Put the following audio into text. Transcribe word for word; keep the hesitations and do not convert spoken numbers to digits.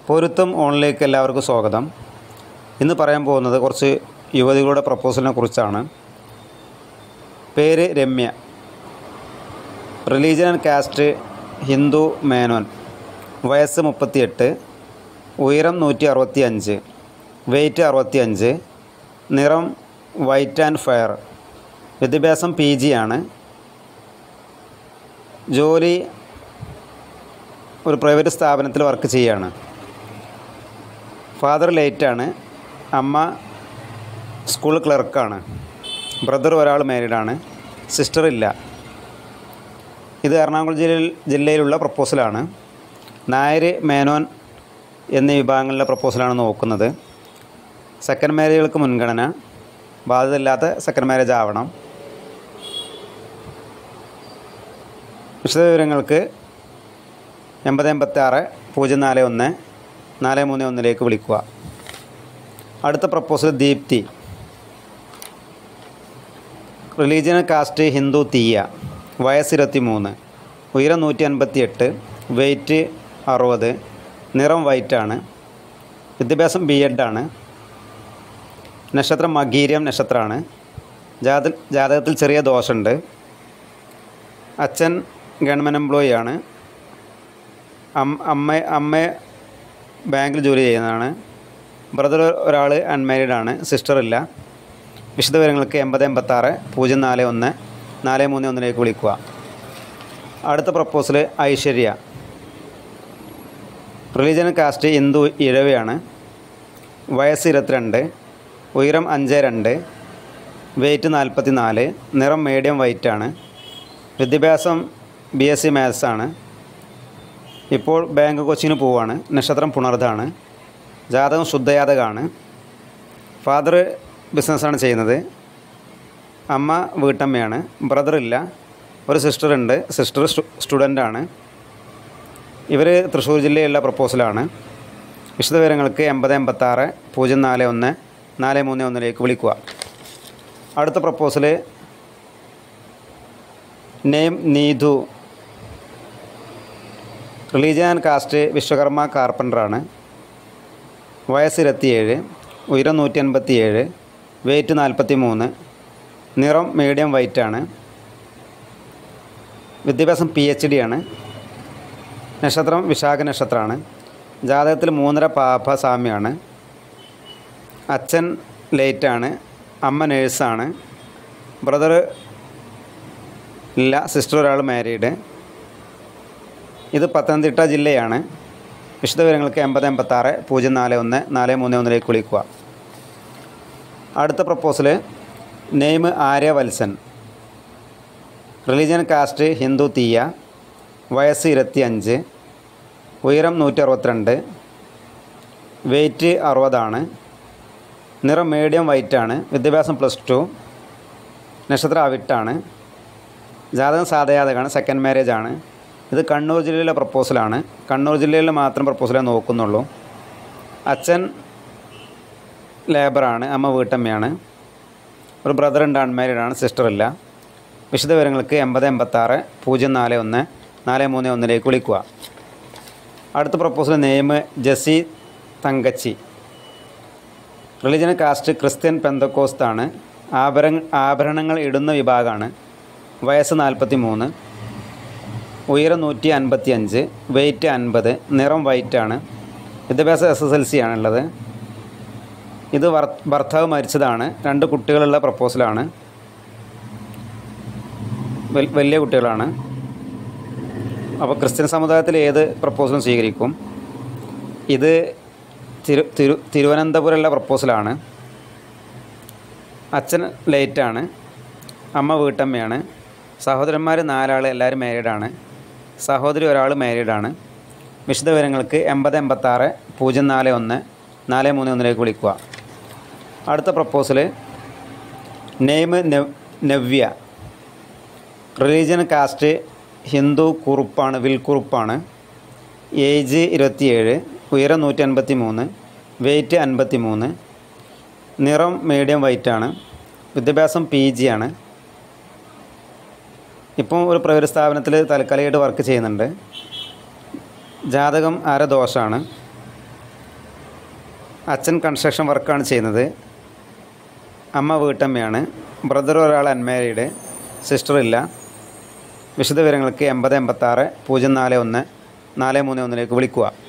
പൊരുത്തം ഓണിലേക്ക് എല്ലാവർക്കും സ്വാഗതം. ഇന്ന് പറയാൻ പോകുന്നത് കുറച്ച് യുവതികളുടെ പ്രപ്പോസലിനെ കുറിച്ചാണ്. പേര് Ramya, religion and caste Hindu Menon, വയസ്സ് മുപ്പത്തിയെട്ട്, ഉയരം നൂറ്റി അറുപത്തി അഞ്ച്, വെയ്റ്റ് അറുപത്തി അഞ്ച്, നിറം വൈറ്റ് ആൻഡ് ഫയർ, വിദ്യാഭ്യാസം പി ജി ആണ്, ജോലി ഒരു പ്രൈവറ്റ് സ്ഥാപനത്തിൽ വർക്ക് ചെയ്യുകയാണ്. ഫാദർ ലേറ്റാണ്, അമ്മ സ്കൂൾ ക്ലർക്കാണ്, ബ്രദർ ഒരാൾ മാരീഡാണ്, സിസ്റ്റർ ഇല്ല. ഇത് എറണാകുളം ജില്ലയിൽ ജില്ലയിലുള്ള പ്രപ്പോസലാണ്. നായർ, മേനോൻ എന്നീ വിഭാഗങ്ങളിലെ പ്രപ്പോസലാണ് നോക്കുന്നത്. സെക്കൻഡ് മാരേജുകൾക്ക് മുൻഗണന, ബാധ്യതയില്ലാത്ത സെക്കൻഡ് മാരേജ് ആവണം. വിശദവിവരങ്ങൾക്ക് എൺപത് എൺപത്തി ആറ് പൂജ്യം നാല് ഒന്ന് നാല് മൂന്ന് ഒന്നിലേക്ക് വിളിക്കുക. അടുത്ത proposal Deepthi, religion caste Hindu Thiyya, വയസ്സ് ഇരുപത്തി മൂന്ന്, ഉയരം നൂറ്റി അൻപത്തി എട്ട്, വെയ്റ്റ് അറുപത്, നിറം വൈറ്റാണ്, വിദ്യാഭ്യാസം ബി എഡാണ്, നക്ഷത്രം മകീരം നക്ഷത്രമാണ്. ജാത ജാതകത്തിൽ ചെറിയ ദോഷമുണ്ട്. അച്ഛൻ ഗവൺമെൻറ് എംപ്ലോയി ആണ്. അമ്മ അമ്മ ബാങ്കിൽ ജോലി ചെയ്യുന്നതാണ്. ബ്രദർ ഒരാൾ അൺമാരീഡാണ്, സിസ്റ്റർ ഇല്ല. വിശദവിവരങ്ങൾക്ക് എൺപത് എൺപത്താറ് പൂജ്യം നാല് ഒന്ന് നാല് മൂന്ന് ഒന്നിലേക്ക് വിളിക്കുക. അടുത്ത proposal Aishwarya, religion caste Hindu ഇഴവയാണ്, വയസ്സ് ഇരുപത്തിരണ്ട്, ഉയരം അഞ്ച് രണ്ട്, വെയ്റ്റ് നാൽപ്പത്തി നാല്, നിറം മീഡിയം വൈറ്റാണ്, വിദ്യാഭ്യാസം ബി എസ് സി മാത്സ് ആണ്. ഇപ്പോൾ ബാങ്ക് കോച്ചിങ്ങിന് പോവുകയാണ്. നക്ഷത്രം പുണർദാണ്. ജാതകം ശുദ്ധജാതകമാണ്. ഫാദർ ബിസിനസ്സാണ് ചെയ്യുന്നത്. അമ്മ വീട്ടമ്മയാണ്. ബ്രദർ ഇല്ല. ഒരു സിസ്റ്റർ ഉണ്ട്. സിസ്റ്റർ സ്റ്റുഡൻ്റാണ്. ഇവർ തൃശ്ശൂർ ജില്ലയിലുള്ള പ്രപ്പോസലാണ്. വിശദവിവരങ്ങൾക്ക് എൺപത് എൺപത്താറ് പൂജ്യം നാല് ഒന്ന് നാല് മൂന്ന് ഒന്നിലേക്ക് വിളിക്കുക. അടുത്ത proposal name Neethu, religion and caste Vishwakarma കാർപ്പൻ്ററാണ്, വയസ്സ് ഇരുപത്തിയേഴ്, ഉയരം നൂറ്റി അൻപത്തി ഏഴ്, വെയ്റ്റ് നാൽപ്പത്തി മൂന്ന്, നിറം മീഡിയം വൈറ്റാണ്, വിദ്യാഭ്യാസം പി എച്ച് ഡി ആണ്, നക്ഷത്രം വിശാഖ നക്ഷത്രമാണ്. ജാതകത്തിൽ മൂന്നര പാപ സാമ്യമാണ്. അച്ഛൻ ലേറ്റാണ്, അമ്മ നേഴ്സാണ്, ബ്രദർ ഇല്ല, സിസ്റ്റർ ഒരാൾ മാരീഡ്. ഇത് പത്തനംതിട്ട ജില്ലയാണ്. വിശദവിവരങ്ങൾക്ക് എൺപത് എൺപത്താറ് പൂജ്യം നാല് ഒന്ന് നാല് മൂന്ന് ഒന്നിലേക്ക് വിളിക്കുക. അടുത്ത proposal name Aryavalsan, religion caste Hindu Thiyya, വയസ്സ് ഇരുപത്തി അഞ്ച്, ഉയരം നൂറ്റി അറുപത്തിരണ്ട്, വെയ്റ്റ് അറുപതാണ്, നിറം മീഡിയം വൈറ്റാണ്, വിദ്യാഭ്യാസം പ്ലസ് ടു, നക്ഷത്രം അവിട്ടാണ്. ജാതകം സാധാജാതകമാണ്. സെക്കൻഡ് മാരേജ് ആണ്. ഇത് കണ്ണൂർ ജില്ലയിലെ പ്രപ്പോസലാണ്. കണ്ണൂർ ജില്ലയിൽ മാത്രം പ്രപ്പോസലേ നോക്കുന്നുള്ളൂ. അച്ഛൻ ലേബറാണ്, അമ്മ വീട്ടമ്മയാണ്. ഒരു ബ്രദർ ഉണ്ട്, അൺമാരീഡാണ്, സിസ്റ്റർ ഇല്ല. വിശദവിവരങ്ങൾക്ക് എൺപത് എൺപത്താറ് പൂജ്യം നാല് ഒന്ന് നാല് മൂന്ന് ഒന്നിലേക്ക് വിളിക്കുക. അടുത്ത proposal name Jessy Thankachi, religion caste Christian പെന്തക്കോസ്താണ്, ആഭരണ ആഭരണങ്ങൾ ഇടുന്ന വിഭാഗമാണ്, വയസ്സ് നാൽപ്പത്തി മൂന്ന്, ഉയരം നൂറ്റി അൻപത്തി അഞ്ച്, വെയ്റ്റ് അൻപത്, നിറം വൈറ്റാണ്, വിദ്യാഭ്യാസം എസ് എസ് എൽ സി ആണുള്ളത്. ഇത് ഭർത്താവ് മരിച്ചതാണ്. രണ്ട് കുട്ടികളുള്ള പ്രപ്പോസലാണ്. വലിയ കുട്ടികളാണ്. അപ്പോൾ ക്രിസ്ത്യൻ സമുദായത്തിൽ ഏത് പ്രപ്പോസലും സ്വീകരിക്കും. ഇത് തിരു തിരു തിരുവനന്തപുരമുള്ള പ്രപ്പോസലാണ്. അച്ഛൻ ലേറ്റാണ്, അമ്മ വീട്ടമ്മയാണ്, സഹോദരന്മാർ നാലാൾ, എല്ലാവരും മാരീഡാണ്, സഹോദരി ഒരാൾ മാരീഡാണ്. വിശദവിവരങ്ങൾക്ക് എൺപത് എൺപത്താറ് പൂജ്യം നാല് ഒന്ന് നാല് മൂന്ന് ഒന്നിലേക്ക് വിളിക്കുക. അടുത്ത proposal name Navya, religion caste Hindu കുറുപ്പാണ്, വിൽക്കുറുപ്പാണ്, ഏജ് ഇരുപത്തിയേഴ്, ഉയരം നൂറ്റി അൻപത്തി മൂന്ന്, വെയ്റ്റ് അൻപത്തി മൂന്ന്, നിറം മീഡിയം വൈറ്റാണ്, വിദ്യാഭ്യാസം പി ജി ആണ്. ഇപ്പോൾ ഒരു പ്രൈവറ്റ് സ്ഥാപനത്തിൽ താൽക്കാലികമായിട്ട് വർക്ക് ചെയ്യുന്നുണ്ട്. ജാതകം ആരദോഷമാണ്. അച്ഛൻ കൺസ്ട്രക്ഷൻ വർക്കാണ് ചെയ്യുന്നത്. അമ്മ വീട്ടമ്മയാണ്. ബ്രദർ ഒരാൾ അൺമാരീഡ്, സിസ്റ്റർ ഇല്ല. വിശദവിവരങ്ങൾക്ക് എൺപത് എൺപത്താറ് പൂജ്യം നാല് ഒന്ന് നാല് മൂന്ന് ഒന്നിലേക്ക് വിളിക്കുക.